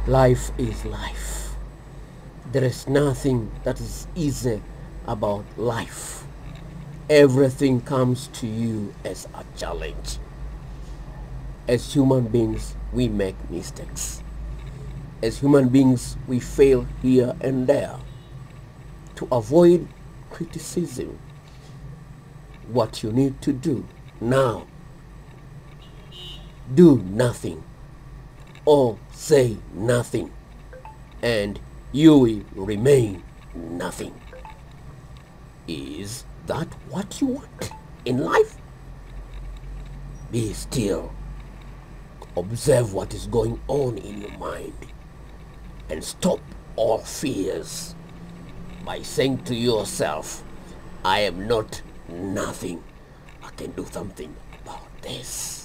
Life is life. There is nothing that is easy about life. Everything comes to you as a challenge. As human beings, we make mistakes. As human beings, we fail here and there. To avoid criticism, what you need to do now, do nothing or say nothing, and you will remain nothing. Is that what you want in life? Be still. Observe what is going on in your mind and stop all fears by saying to yourself, I am not nothing. I can do something about this.